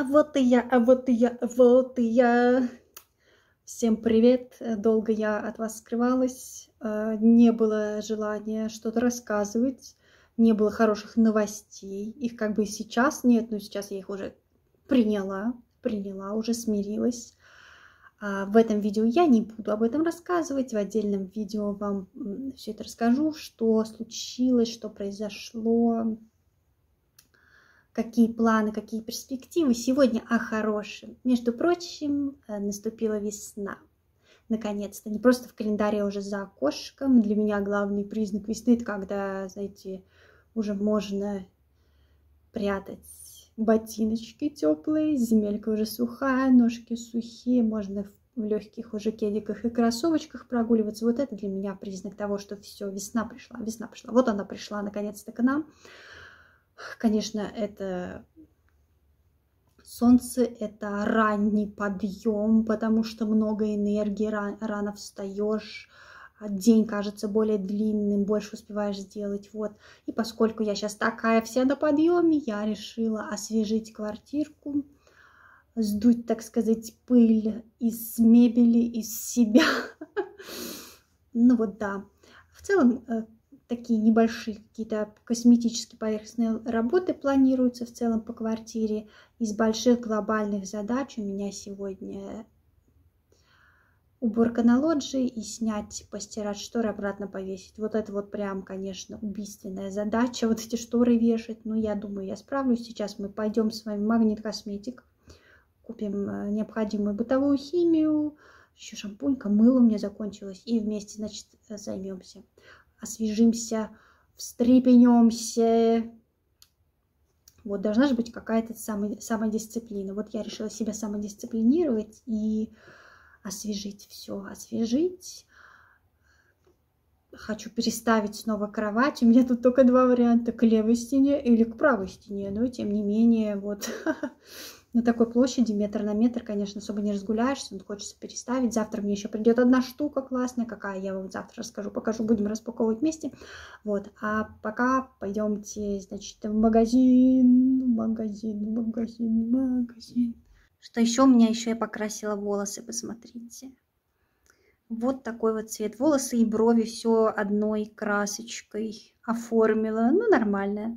А вот и я, а вот и я, а вот и я. Всем привет. Долго я от вас скрывалась. Не было желания что-то рассказывать. Не было хороших новостей. Их как бы и сейчас нет, но сейчас я их уже приняла, уже смирилась. В этом видео я не буду об этом рассказывать. В отдельном видео вам все это расскажу, что случилось, что произошло, какие планы, какие перспективы. Сегодня о хорошем. Между прочим, наступила весна. Наконец-то. Не просто в календаре, а уже за окошком. Для меня главный признак весны – это когда, знаете, уже можно прятать ботиночки теплые, земелька уже сухая, ножки сухие, можно в легких уже кедиках и кроссовочках прогуливаться. Вот это для меня признак того, что все, весна пришла, весна пришла. Вот она пришла наконец-то к нам. Конечно, это солнце, это ранний подъем, потому что много энергии, рано встаешь, день кажется более длинным, больше успеваешь сделать. Вот. И поскольку я сейчас такая вся на подъеме, я решила освежить квартирку, сдуть, так сказать, пыль из мебели, из себя. Ну вот да. В целом, такие небольшие какие-то косметические поверхностные работы планируются в целом по квартире. Из больших глобальных задач у меня сегодня уборка на лоджии и снять, постирать шторы, обратно повесить. Вот это вот прям, конечно, убийственная задача, вот эти шторы вешать. Но я думаю, я справлюсь. Сейчас мы пойдем с вами в Магнит Косметик, купим необходимую бытовую химию, еще шампунька, мыло у меня закончилось, и вместе, значит, займемся. Освежимся, встрепенемся. Вот, должна же быть какая-то самодисциплина. Вот я решила себя самодисциплинировать и освежить все, освежить. Хочу переставить снова кровать. У меня тут только два варианта: к левой стене или к правой стене. Но, тем не менее, вот на такой площади метр на метр, конечно, особо не разгуляешься, но хочется переставить. Завтра мне еще придет одна штука классная, какая, я вам завтра расскажу, покажу, будем распаковывать вместе. Вот, а пока пойдемте, значит, в магазин. Что еще? У меня еще я покрасила волосы, посмотрите. Вот такой вот цвет. Волосы и брови все одной красочкой оформила. Ну, нормально.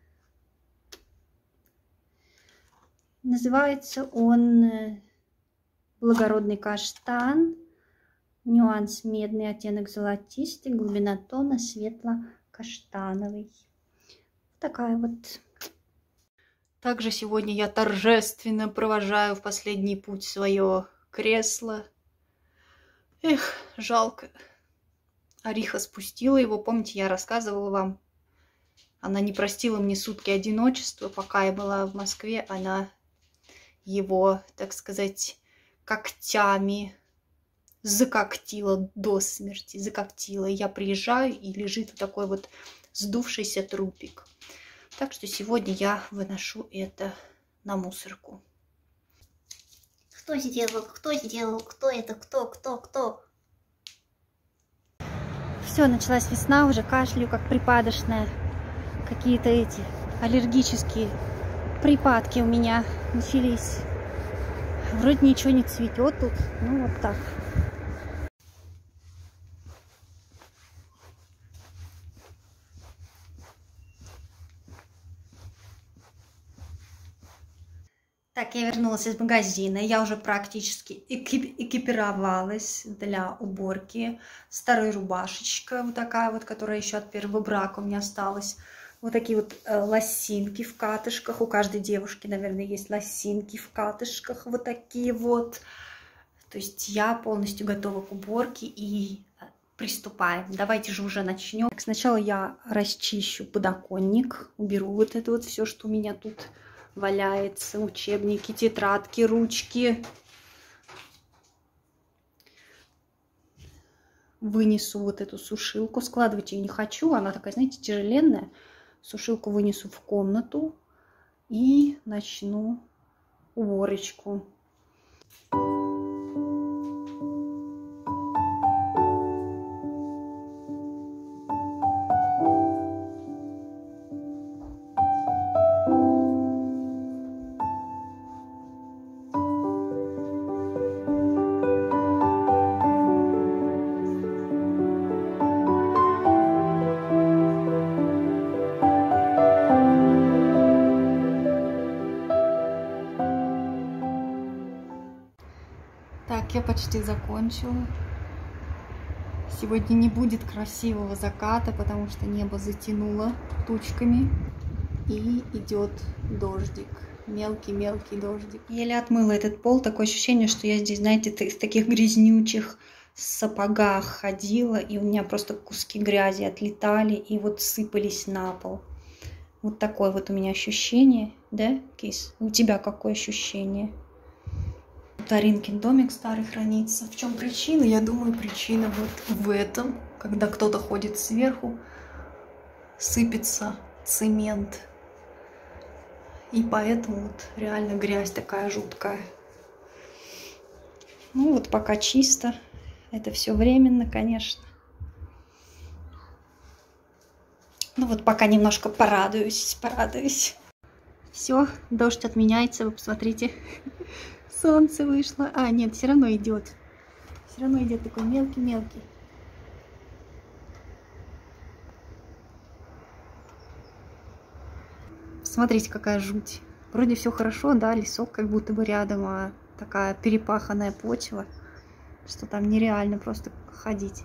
Называется он благородный каштан. Нюанс медный, оттенок золотистый, глубина тона светло-каштановый. Такая вот. Также сегодня я торжественно провожаю в последний путь свое кресло. Эх, жалко. Ариха спустила его. Помните, я рассказывала вам. Она не простила мне сутки одиночества. Пока я была в Москве, она его, так сказать, когтями закоктила до смерти. Закоктила. Я приезжаю, и лежит вот такой вот сдувшийся трупик. Так что сегодня я выношу это на мусорку. Кто сделал? Кто сделал? Кто это? Кто? Все, началась весна, уже кашляю, как припадочная. Какие-то эти аллергические припадки у меня начались. Вроде ничего не цветет тут, ну вот так. Так, я вернулась из магазина, я уже практически экипировалась для уборки. Старая рубашечка вот такая вот, которая еще от первого брака у меня осталась. Вот такие вот лосинки в катышках. У каждой девушки, наверное, есть лосинки в катышках. Вот такие вот. То есть я полностью готова к уборке и приступаем. Давайте же уже начнем. Так, сначала я расчищу подоконник, уберу вот это вот все, что у меня тут валяется. Учебники, тетрадки, ручки. Вынесу вот эту сушилку. Складывать ее не хочу. Она такая, знаете, тяжеленная. Сушилку вынесу в комнату и начну уборочку. Так, я почти закончила. Сегодня не будет красивого заката, потому что небо затянуло тучками. И идет дождик. Мелкий-мелкий дождик. Еле отмыла этот пол. Такое ощущение, что я здесь, знаете, в таких грязнючих сапогах ходила. И у меня просто куски грязи отлетали и вот сыпались на пол. Вот такое вот у меня ощущение. Да, Кис? У тебя какое ощущение? Тут Аринкин домик старый хранится. В чем причина? Я думаю, причина вот в этом. Когда кто-то ходит сверху, сыпется цемент. И поэтому вот реально грязь такая жуткая. Ну вот пока чисто. Это все временно, конечно. Ну вот пока немножко порадуюсь. Все, дождь отменяется, вы посмотрите. Солнце вышло. А, нет, все равно идет. Все равно идет такой мелкий-мелкий. Смотрите, какая жуть. Вроде все хорошо, да, лесок как будто бы рядом, а такая перепаханная почва, что там нереально просто ходить.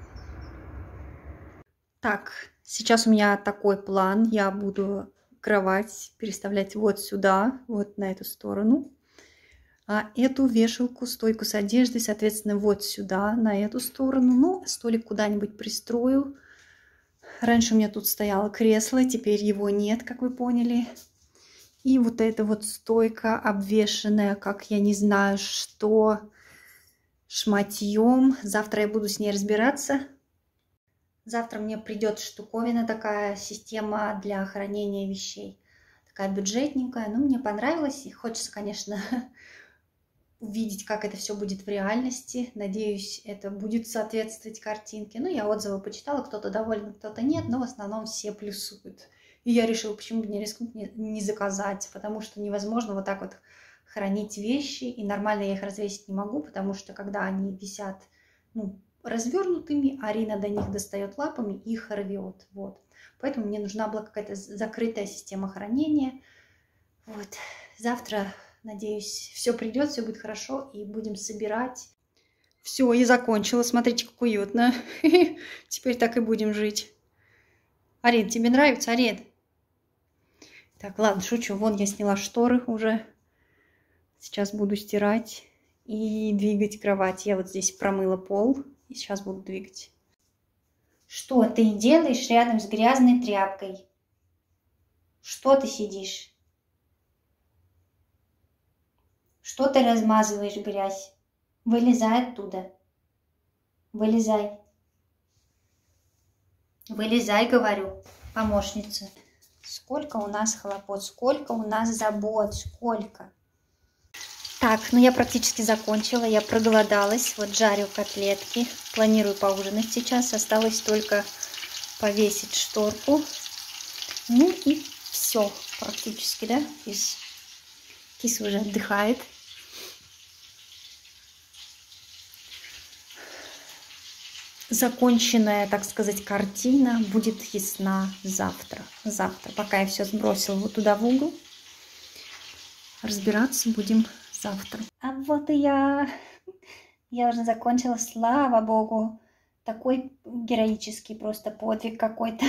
Так, сейчас у меня такой план. Я буду кровать переставлять вот сюда, вот на эту сторону. А эту вешалку, стойку с одеждой, соответственно, вот сюда, на эту сторону. Ну, столик куда-нибудь пристрою. Раньше у меня тут стояло кресло, теперь его нет, как вы поняли. И вот эта вот стойка обвешенная, как я не знаю что, шматьем. Завтра я буду с ней разбираться. Завтра мне придет штуковина, такая система для хранения вещей. Такая бюджетненькая, но мне понравилось. И хочется, конечно, увидеть, как это все будет в реальности. Надеюсь, это будет соответствовать картинке. Ну, я отзывы почитала, кто-то доволен, кто-то нет, но в основном все плюсуют. И я решила, почему бы не рискнуть, не заказать, потому что невозможно вот так вот хранить вещи, и нормально я их развесить не могу, потому что когда они висят, ну, развернутыми, Арина до них достает лапами и их рвет. Вот. Поэтому мне нужна была какая-то закрытая система хранения. Вот. Завтра, надеюсь, все придет, все будет хорошо, и будем собирать. Все, и закончила. Смотрите, как уютно. Теперь так и будем жить. Арин, тебе нравится, Арин? Так, ладно, шучу. Вон я сняла шторы уже. Сейчас буду стирать и двигать кровать. Я вот здесь промыла пол. И сейчас буду двигать. Что ты делаешь рядом с грязной тряпкой? Что ты сидишь? Что ты размазываешь грязь? Вылезай оттуда. Вылезай. Вылезай, говорю, помощница. Сколько у нас хлопот, сколько у нас забот, сколько. Так, ну я практически закончила, я проголодалась. Вот жарю котлетки, планирую поужинать сейчас. Осталось только повесить шторку. Ну и все практически, да? Кис уже отдыхает. Законченная, так сказать, картина будет ясна завтра. Пока я все сбросила вот туда в угол. Разбираться будем завтра. А вот и я. Я уже закончила, слава богу. Такой героический просто подвиг какой-то.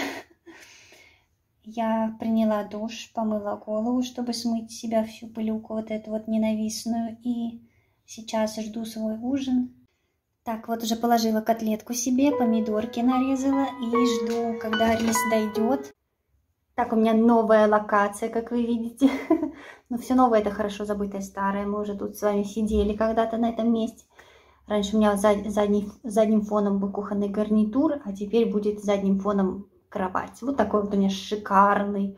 Я приняла душ, помыла голову, чтобы смыть с себя всю пылюку вот эту вот ненавистную. И сейчас жду свой ужин. Так, вот уже положила котлетку себе, помидорки нарезала и жду, когда рис дойдет. Так, у меня новая локация, как вы видите. Но все новое — это хорошо забытое старое. Мы уже тут с вами сидели когда-то на этом месте. Раньше у меня задним фоном был кухонный гарнитур, а теперь будет задним фоном кровать. Вот такой вот у меня шикарный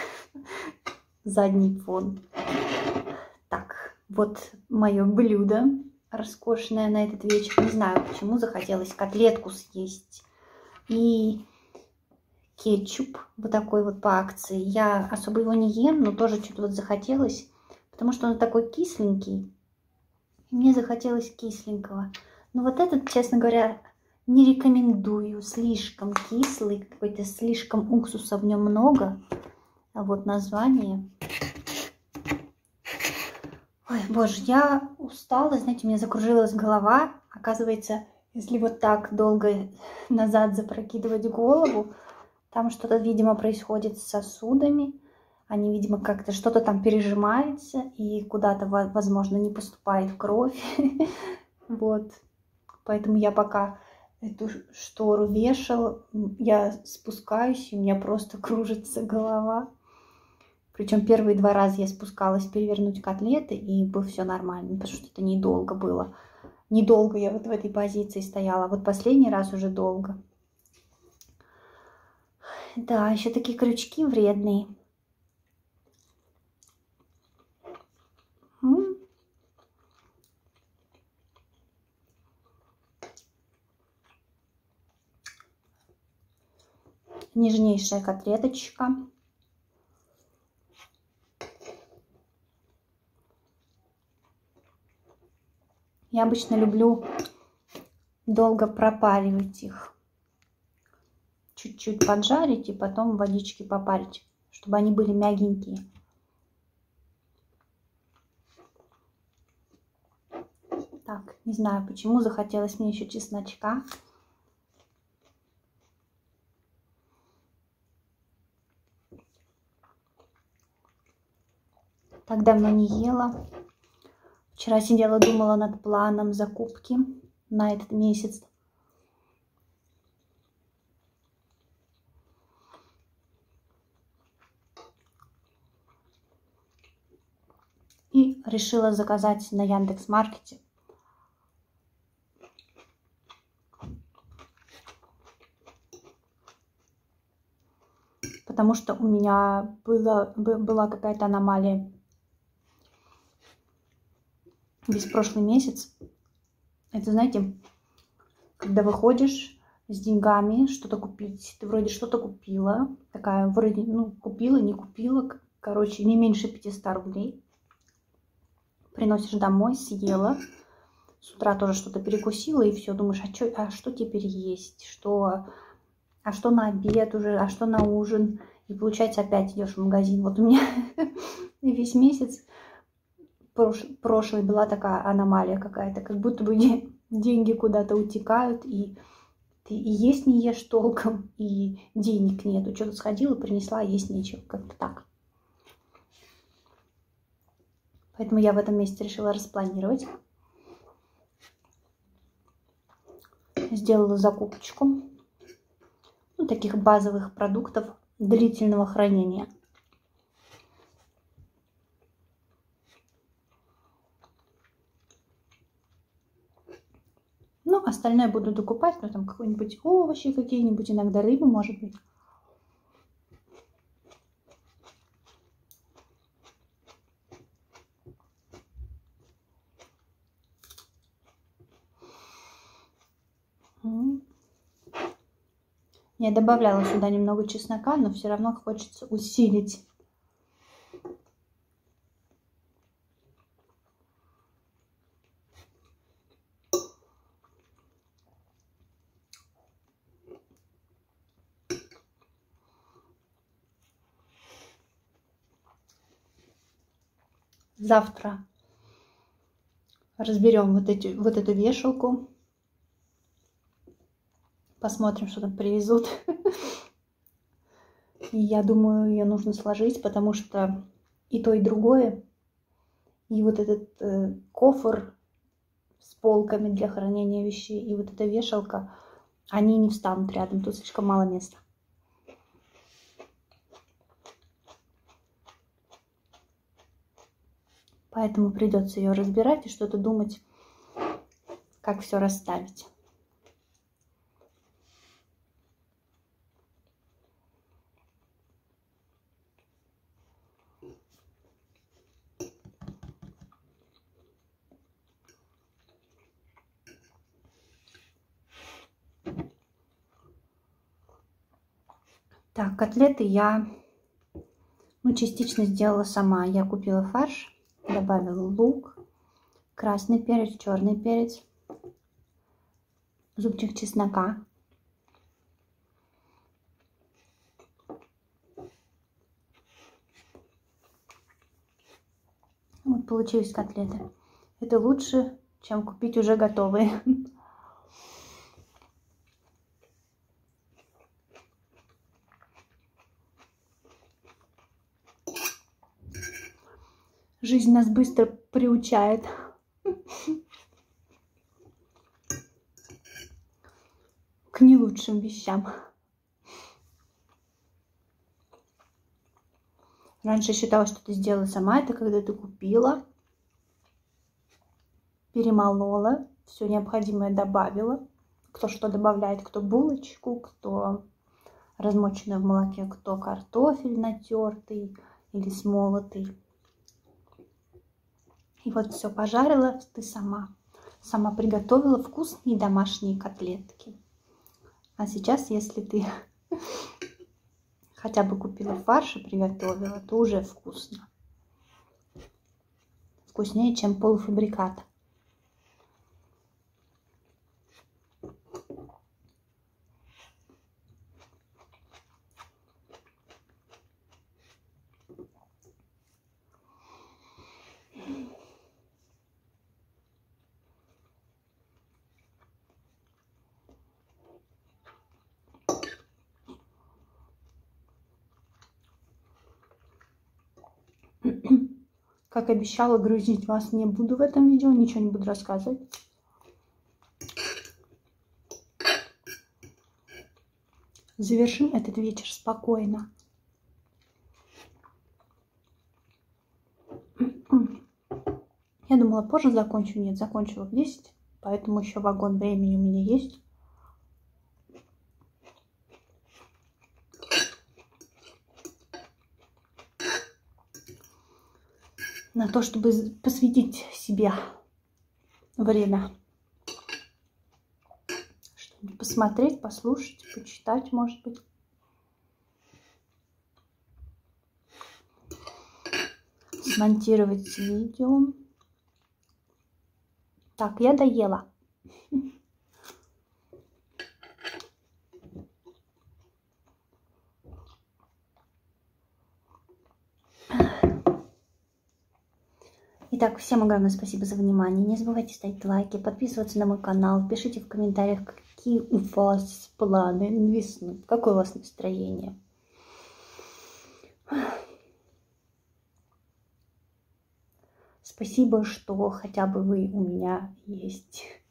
задний фон. Так, вот мое блюдо роскошная на этот вечер. Не знаю, почему захотелось котлетку съесть. И кетчуп вот такой вот по акции. Я особо его не ем, но тоже что-то вот захотелось, потому что он такой кисленький. Мне захотелось кисленького. Но вот этот, честно говоря, не рекомендую. Слишком кислый, какой-то слишком уксуса в нем много. А вот название. Ой, боже, я устала, знаете, у меня закружилась голова. Оказывается, если вот так долго назад запрокидывать голову, там что-то, видимо, происходит с сосудами. Они, видимо, как-то что-то там пережимается и куда-то, возможно, не поступает кровь. Вот. Поэтому я пока эту штору вешал, я спускаюсь, и у меня просто кружится голова. Причем первые 2 раза я спускалась перевернуть котлеты, и было все нормально, потому что это недолго было. Недолго я вот в этой позиции стояла. Вот последний раз уже долго. Да, еще такие крючки вредные. Нежнейшая котлеточка. Я обычно люблю долго пропаривать их. Чуть-чуть поджарить и потом в водичке попарить, чтобы они были мягенькие. Так, не знаю, почему захотелось мне еще чесночка. Так давно не ела. Вчера сидела, думала над планом закупки на этот месяц. И решила заказать на Яндекс.Маркете. Потому что у меня была какая-то аномалия весь прошлый месяц. Это, знаете, когда выходишь с деньгами что-то купить, ты вроде что-то купила, такая вроде, ну, купила, не купила, короче, не меньше 500 рублей. Приносишь домой, съела, с утра тоже что-то перекусила, и все, думаешь, а что теперь есть, а что на обед уже, а что на ужин, и получается опять идешь в магазин. Вот у меня весь месяц прошлый была такая аномалия какая-то, как будто бы деньги куда-то утекают, и ты и есть не ешь толком, и денег нету. Что-то сходила, принесла, есть нечего. Как-то так. Поэтому я в этом месяце решила распланировать. Сделала закупочку. Ну, таких базовых продуктов длительного хранения. Ну, остальное буду докупать, ну, там какие-нибудь овощи какие-нибудь, иногда рыбу, может быть. Я добавляла сюда немного чеснока, но все равно хочется усилить. Завтра разберем вот эту вешалку. Посмотрим, что там привезут. И я думаю, ее нужно сложить, потому что и то, и другое. И вот этот кофр с полками для хранения вещей, и вот эта вешалка, они не встанут рядом, тут слишком мало места. Поэтому придется ее разбирать и что-то думать, как все расставить. Так, котлеты я, частично сделала сама. Я купила фарш, добавила лук, красный перец, черный перец, зубчик чеснока. Вот получились котлеты. Это лучше, чем купить уже готовые. Жизнь нас быстро приучает к не лучшим вещам. Раньше считала, что ты сделала сама. Это когда ты купила, перемолола, все необходимое добавила. Кто что добавляет, кто булочку, кто размоченную в молоке, кто картофель натертый или смолотый. И вот все пожарила ты сама. Сама приготовила вкусные домашние котлетки. А сейчас, если ты хотя бы купила фарш и приготовила, то уже вкусно. Вкуснее, чем полуфабрикат. Как обещала, грузить вас не буду в этом видео, ничего не буду рассказывать. Завершим этот вечер спокойно. Я думала, позже закончу. Нет, закончила в 10, поэтому еще вагон времени у меня есть. На то, чтобы посвятить себе время. Что-нибудь посмотреть, послушать, почитать, может быть. Смонтировать видео. Так, я доела. Итак, всем огромное спасибо за внимание. Не забывайте ставить лайки, подписываться на мой канал. Пишите в комментариях, какие у вас планы на весну, какое у вас настроение. Спасибо, что хотя бы вы у меня есть.